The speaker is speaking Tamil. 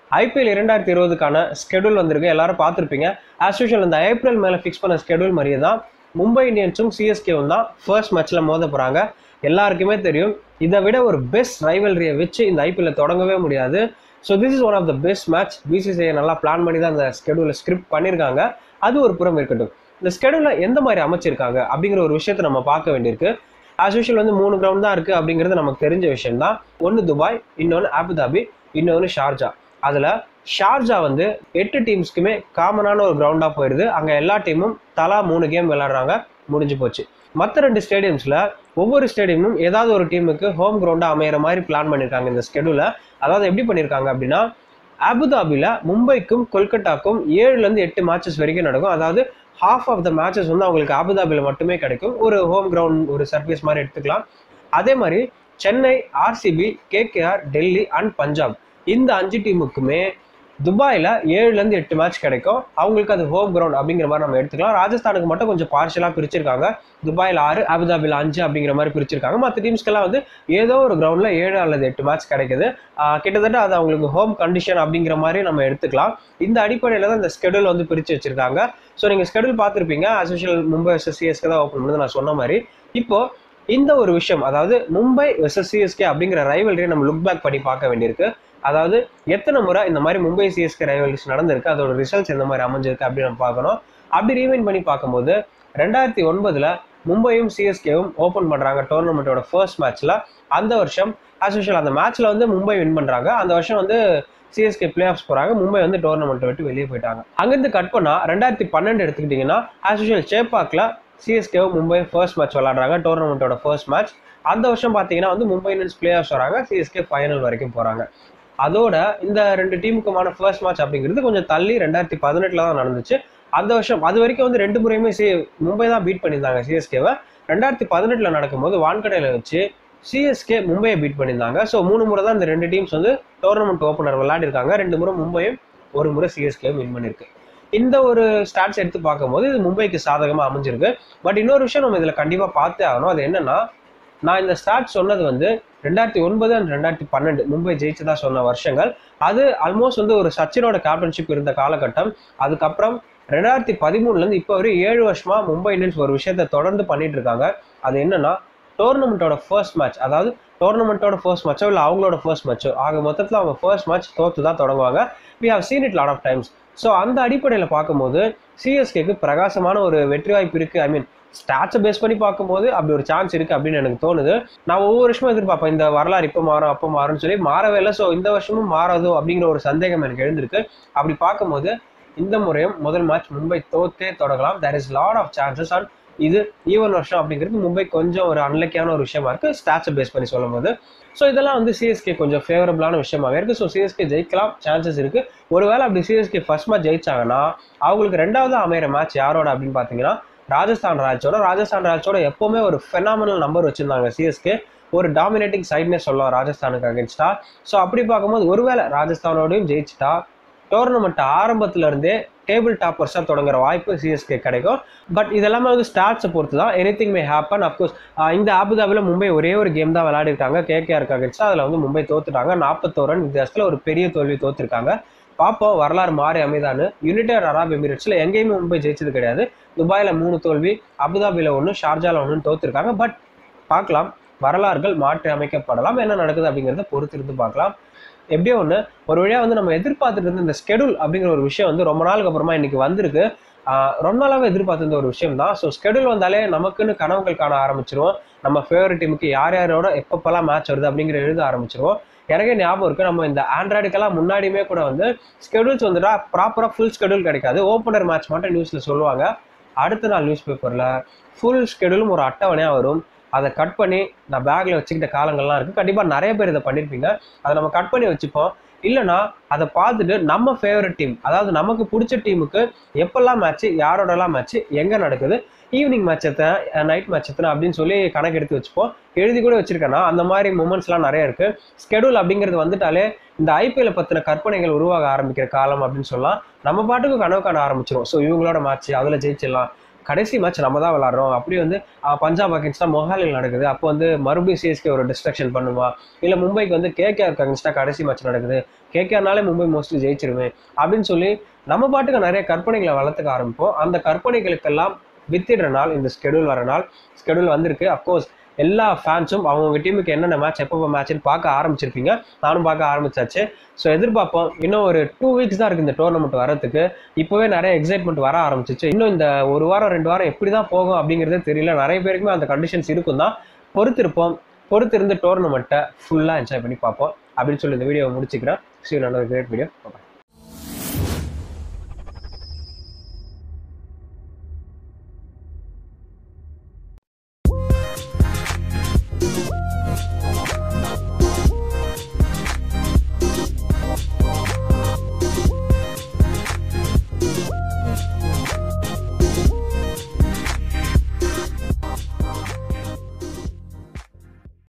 ஐபிஎல் 2020க்கான ஸ்கெடியூல் வந்திருக்கு, எல்லாரும் பார்த்துருப்பீங்க. ஆஸ் யூஷுவல் இந்த ஏப்ரல் மேலே ஃபிக்ஸ் பண்ண ஸ்கெடியூல் மாதிரியே தான் மும்பை இந்தியன்ஸும் சிஎஸ்கேவும் தான் ஃபர்ஸ்ட் மேட்ச்சில் மோத போகிறாங்க. எல்லாருக்குமே தெரியும், இதை விட ஒரு பெஸ்ட் ரைவல்ரியை வச்சு இந்த ஐபிஎல்ல தொடங்கவே முடியாது. So this is one of the best match. BCCI நல்லா பிளான் பண்ணி தான் இந்த ஸ்கெடியூலை ஸ்கிரிப்ட் பண்ணியிருக்காங்க. அது ஒரு புறம் இருக்கட்டும், இந்த ஸ்கெடியூலை எந்த மாதிரி அமைச்சிருக்காங்க அப்படிங்கிற ஒரு விஷயத்தை நம்ம பார்க்க வேண்டியிருக்கு. ஆஸ் யூஷுவல் வந்து 3 கிரவுண்ட் தான் இருக்குது அப்படிங்கிறது நமக்கு தெரிஞ்ச விஷயம் தான். ஒன்று துபாய், இன்னொன்று அபுதாபி, இன்னொன்று ஷார்ஜா. அதில் ஷார்ஜா வந்து 8 டீம்ஸ்க்குமே காமனான ஒரு கிரவுண்டாக போயிடுது. அங்கே எல்லா டீமும் தலா 3 கேம் விளையாடுறாங்க, முடிஞ்சு போச்சு. மற்ற 2 ஸ்டேடியம்ஸில் ஒவ்வொரு ஸ்டேடியமும் ஏதாவது ஒரு டீமுக்கு ஹோம் கிரவுண்டாக அமையிற மாதிரி பிளான் பண்ணியிருக்காங்க இந்த ஸ்கெடியூலை. அதாவது எப்படி பண்ணியிருக்காங்க அப்படின்னா, அபுதாபியில் மும்பைக்கும் கொல்கட்டாக்கும் 7லேருந்து 8 மேட்சஸ் வரைக்கும் நடக்கும். அதாவது ஹாஃப் ஆஃப் த மேட்சஸ் வந்து அவங்களுக்கு அபுதாபியில் மட்டுமே கிடைக்கும். ஒரு ஹோம் கிரவுண்ட், ஒரு சர்ஃபேஸ் மாதிரி எடுத்துக்கலாம். அதே மாதிரி Chennai, RCB, KKR, Delhi and Punjab, இந்த 5 டீமுக்குமே துபாயில் 7லேருந்து 8 மேட்ச் கிடைக்கும். அவங்களுக்கு அது ஹோம் கிரவுண்ட் அப்படிங்கிற மாதிரி நம்ம எடுத்துக்கலாம். ராஜஸ்தானுக்கு மட்டும் கொஞ்சம் பார்ஷலாக பிரிச்சிருக்காங்க. துபாயில் 6, அபுதாபியில் 5 அப்படிங்கிற மாதிரி பிரிச்சிருக்காங்க. மற்ற டீம்ஸ்க்கெல்லாம் வந்து ஏதோ ஒரு கிரவுண்டில் 7 அல்லது 8 மேட்ச் கிடைக்குது. கிட்டத்தட்ட அது அவங்களுக்கு ஹோம் கண்டிஷன் அப்படிங்கிற மாதிரி நம்ம எடுத்துக்கலாம். இந்த அடிப்படையில் தான் இந்த ஸ்கெடியூல் வந்து பிரித்து வச்சிருக்காங்க. ஸோ நீங்கள் ஸ்கெடியூல் பார்த்துருப்பீங்க. As usual Mumbai versus CSK தான் ஓப்பன் பண்ணது நான் சொன்ன மாதிரி. இப்போ இந்த ஒரு விஷயம், அதாவது மும்பை வெர்சஸ் சிஎஸ்கே அப்படிங்கிற ரைவல்ரியை நம்ம லுக் பேக் பண்ணி பார்க்க வேண்டியிருக்கு. அதாவது எத்தனை முறை இந்த மாதிரி மும்பை சிஎஸ்கே ரைவல்ரிஸ் நடந்திருக்கு, அதோட ரிசல்ட்ஸ் எந்த மாதிரி அமைஞ்சிருக்கு அப்படின்னு நம்ம பார்க்கணும். அப்படி ரீவைண்ட் பண்ணி பார்க்கும்போது 2009 மும்பையும் சிஎஸ்கேவும் ஓப்பன் பண்ணுறாங்க டோர்னமெண்ட்டோட ஃபர்ஸ்ட் மேட்ச்சில். அந்த வருஷம் ஆஸ் யூஷுவல் அந்த மேட்ச்சில் வந்து மும்பை வின் பண்ணுறாங்க. அந்த வருஷம் வந்து சிஎஸ்கே பிளே ஆஃப்ஸ் போகிறாங்க. மும்பை வந்து டோர்னமெண்ட்டை விட்டு வெளியே போயிட்டாங்க. அங்கேருந்து கட் பண்ணால் 2012 எடுத்துக்கிட்டிங்கன்னா ஆஸ் யூஷுவல் சேப்பாக்கில் சிஎஸ்கேவும் மும்பை ஃபர்ஸ்ட் மேட்ச் விளாடுறாங்க, டோர்னமெண்ட்டோட ஃபர்ஸ்ட் மேட்ச். அந்த வருஷம் பார்த்தீங்கன்னா வந்து மும்பை இந்தியன்ஸ் பிளே ஆஃப்ஸ் வராங்க, சிஎஸ்கே ஃபைனல் வரைக்கும் போகிறாங்க. அதோட இந்த 2 டீமுக்குமான ஃபர்ஸ்ட் மேட்ச் அப்படிங்கிறது கொஞ்சம் தள்ளி 2018 தான் நடந்துச்சு. அந்த வருஷம் அது வரைக்கும் வந்து 2 முறையுமே மும்பை தான் பீட் பண்ணியிருந்தாங்க சிஎஸ்கேவை. 2018 நடக்கும்போது வான்கடையில் வச்சு சிஎஸ்கே மும்பையை பீட் பண்ணியிருந்தாங்க. ஸோ 3 முறை தான் இந்த 2 டீம்ஸ் வந்து டோர்னமெண்ட் ஓப்பனர் விளையாடிருக்காங்க. 2 முறை மும்பையும், 1 முறை சிஎஸ்கேவும் வின் பண்ணியிருக்கு. இந்த ஒரு ஸ்டாட்ஸ் எடுத்து பார்க்கும்போது இது மும்பைக்கு சாதகமாக அமைஞ்சிருக்கு. பட் இன்னொரு விஷயம் நம்ம இதில் கண்டிப்பாக பார்த்தே ஆகணும். அது என்னன்னா, நான் இந்த ஸ்டாட்ஸ் சொன்னது வந்து 2009 அண்ட் 2012 மும்பை ஜெயிச்சதா சொன்ன வருஷங்கள். அது ஆல்மோஸ்ட் வந்து ஒரு சச்சினோட கேப்டன்ஷிப் இருந்த காலகட்டம். அதுக்கப்புறம் 2013 இப்போ ஒரு 7 வருஷமா மும்பை இந்தியன்ஸ் ஒரு விஷயத்தை தொடர்ந்து பண்ணிட்டு இருக்காங்க. அது என்னன்னா, டோர்னமெண்ட்டோட ஃபர்ஸ்ட் மேட்ச், அதாவது டோர்னமெண்ட்டோட ஃபர்ஸ்ட் மேட்சோ இல்லை அவங்களோட ஃபர்ஸ்ட் மேட்சோ, ஆக மொத்தத்தில் அவங்க ஃபர்ஸ்ட் மேட்ச் தோற்று தான் தொடங்குவாங்க. We have seen it lot of times. So அந்த அடிப்படையில் பார்க்கும்போது சிஎஸ்கேக்கு பிரகாசமான ஒரு வெற்றி வாய்ப்பு இருக்குது. ஐ மீன் ஸ்டாட்ஸை பேஸ் பண்ணி பார்க்கும்போது அப்படி ஒரு சான்ஸ் இருக்குது அப்படின்னு எனக்கு தோணுது. நான் ஒவ்வொரு வருஷமும் எதிர்பார்ப்பேன் இந்த வரலாறு இப்போ மாறும் அப்போ மாறும்னு சொல்லி, மாறவே இல்லை. ஸோ இந்த வருஷமும் மாறாதோ அப்படிங்கிற ஒரு சந்தேகம் எனக்கு எழுந்திருக்கு. அப்படி பார்க்கும்போது இந்த முறையும் முதல் மேட்ச் மும்பை தோத்தே தொடங்கலாம். There is lot of chances. And இது ஈவன் வருஷம் அப்படிங்கிறது மும்பை கொஞ்சம் ஒரு அன்லக்கியான ஒரு விஷயமா இருக்குது ஸ்டாட்ஸை பேஸ் பண்ணி சொல்லும் போது. ஸோ இதெல்லாம் வந்து சிஎஸ்கே கொஞ்சம் ஃபேவரபிளான விஷயமாகவே இருக்குது. ஸோ சிஎஸ்கே ஜெயிக்கலாம் சான்சஸ் இருக்குது. ஒருவேளை அப்படி சிஎஸ்கே ஃபர்ஸ்ட் மேட்ச் ஜெயிச்சாங்கன்னா அவங்களுக்கு 2வது அமைகிற மேட்ச் யாரோட அப்படின்னு பார்த்தீங்கன்னா ராஜஸ்தான் ராயல்ஸோட. ராஜஸ்தான் ராயல்ஸோட எப்போவுமே ஒரு ஃபெனாமினல் நம்பர் வச்சுருந்தாங்க சிஎஸ்கே. ஒரு டாமினேட்டிங் சைட்னே சொல்லலாம் ராஜஸ்தானுக்கு அகேன்ஸ்டா. ஸோ அப்படி பார்க்கும்போது ஒருவேளை ராஜஸ்தானோடையும் ஜெயிச்சிட்டா டோர்னமெண்ட் ஆரம்பத்துல இருந்தே டேபிள் டாப்பர்ஸாக தொடங்குற வாய்ப்பு சிஎஸ்கே கிடைக்கும். பட் இதெல்லாமே வந்து ஸ்டாட்ஸை பொறுத்து தான். Anything may happen. அஃப்கோர்ஸ் இந்த அபுதாபியில் மும்பை ஒரே ஒரு கேம் தான் விளையாடிருக்காங்க கேகேஆருக்கு அகேன்ஸ்டா. அதில் வந்து மும்பை தோத்துட்டாங்க. 41 ரன் வித்தியாசத்தில் ஒரு பெரிய தோல்வி தோத்துருக்காங்க. பார்ப்போம் வரலாறு மாறி அமைதான்னு. யுனைடெட் அரப் எமிரேட்ஸில் எங்கேயுமே மும்பை ஜெயிச்சது கிடையாது. துபாயில் 3 தோல்வி, அபுதாபியில் 1, ஷார்ஜாவில் 1 தோத்துருக்காங்க. பட் பார்க்கலாம், வரலாறுகள் மாற்றி அமைக்கப்படலாம். என்ன நடக்குது அப்படிங்கிறத பொறுத்திருந்து பார்க்கலாம். எப்படியோ ஒன்று ஒரு வழியாக வந்து நம்ம எதிர்பார்த்துட்டு இருந்த இந்த ஸ்கெடியூல் அப்படிங்கிற ஒரு விஷயம் வந்து ரொம்ப நாளுக்கு அப்புறமா இன்னைக்கு வந்திருக்கு. ரொம்ப நாளாகவே எதிர்பார்த்திருந்த ஒரு விஷயம் தான். ஸோ ஸ்கெடியூல் வந்தாலே நமக்குன்னு கனவுகள் காண ஆரம்பிச்சிருவோம். நம்ம ஃபேவரட் டீமுக்கு யார் யாரோட எப்பப்பெல்லாம் மேட்ச் வருது அப்படிங்கிற எழுத ஆரம்பிச்சிருவோம். எனக்கே ஞாபகம் இருக்குது, நம்ம இந்த ஆண்ட்ராய்டுக்கெல்லாம் முன்னாடியுமே கூட வந்து ஸ்கெடியூல்ஸ் வந்துட்டா ப்ராப்பராக ஃபுல் ஸ்கெடியூல் கிடைக்காது. ஓப்பனர் மேட்ச் மட்டும் நியூஸில் சொல்லுவாங்க. அடுத்த நாள் நியூஸ் பேப்பரில் ஃபுல் ஸ்கெடியூலும் ஒரு அட்டவணையாக வரும். அதை கட் பண்ணி நான் பேக்கில் வச்சுக்கிட்ட காலங்கள்லாம் இருக்குது. கண்டிப்பாக நிறைய பேர் இதை பண்ணியிருப்பீங்க. அதை நம்ம கட் பண்ணி வச்சுப்போம். இல்லைனா அதை பார்த்துட்டு நம்ம ஃபேவரட் டீம், அதாவது நமக்கு பிடிச்ச டீமுக்கு எப்பெல்லாம் மேட்ச்சு, யாரோடலாம் மேட்ச்சு, எங்கே நடக்குது, ஈவினிங் மேட்ச் எத்தனை, நைட் மேட்ச் எத்தனை அப்படின்னு சொல்லி கணக்கு எடுத்து வச்சுப்போம். எழுதி கூட வச்சிருக்கேன்னா அந்த மாதிரி மூமெண்ட்ஸ்லாம் நிறைய இருக்குது. ஸ்கெடியூல் அப்படிங்கிறது வந்துட்டாலே இந்த ஐபிஎல் பற்றின கற்பனைகள் உருவாக ஆரம்பிக்கிற காலம் அப்படின்னு சொல்லலாம். நம்ம பாட்டுக்கு கனவு காண ஆரம்பிச்சிடும். ஸோ இவங்களோட மேட்ச் அதில் ஜெயிச்சிடலாம், கடைசி மேட்ச் நம்ம தான் விளாட்றோம், அப்படி வந்து பஞ்சாப் அகேன்ஸ்டாக மொஹாலியில் நடக்குது, அப்போ வந்து மறுபடியும் சிஎஸ்கே ஒரு டிஸ்ட்ரக்ஷன் பண்ணுமா, இல்லை மும்பைக்கு வந்து கேகேஆருக்கு அகேன்ஸ்டாக கடைசி மேட்ச் நடக்குது, கேகேஆர்னாலே மும்பை மோஸ்ட்லி ஜெயிச்சிருவேன் அப்படின்னு சொல்லி நம்ம பாட்டுக்கு நிறைய கற்பனைகளை வளர்த்துக்க ஆரம்பிப்போம். அந்த கற்பனைகளுக்கெல்லாம் வித்திடுற நாள் இந்த ஸ்கெடியூல் வர நாள். ஸ்கெடியூல் வந்திருக்கு. அஃப்கோர்ஸ் எல்லா ஃபேன்ஸும் அவங்கவுங்க டீமுக்கு என்னென்ன மேட்ச் எப்போ மேட்ச்னு பார்க்க ஆரம்பிச்சிருப்பீங்க. நானும் பார்க்க ஆரம்பிச்சாச்சு. ஸோ எதிர்பார்ப்போம். இன்னும் ஒரு 2 வீக்ஸ் தான் இருக்குது இந்த டோர்னமெண்ட் வரதுக்கு. இப்போவே நிறைய எக்ஸைட்மெண்ட் வர ஆரம்பிச்சிச்சு. இன்னும் இந்த 1 வாரம் 2 வாரம் எப்படி தான் போகும் அப்படிங்கிறதே தெரியல. நிறைய பேருக்குமே அந்த கண்டிஷன்ஸ் இருக்கும் தான். பொறுத்திருப்போம். பொறுத்திருந்து டோர்னமெண்ட்டை ஃபுல்லாக என்ஜாய் பண்ணி பார்ப்போம் அப்படின்னு சொல்லி இந்த வீடியோவை முடிச்சுக்கிறேன். See you in another great video. Bye-bye.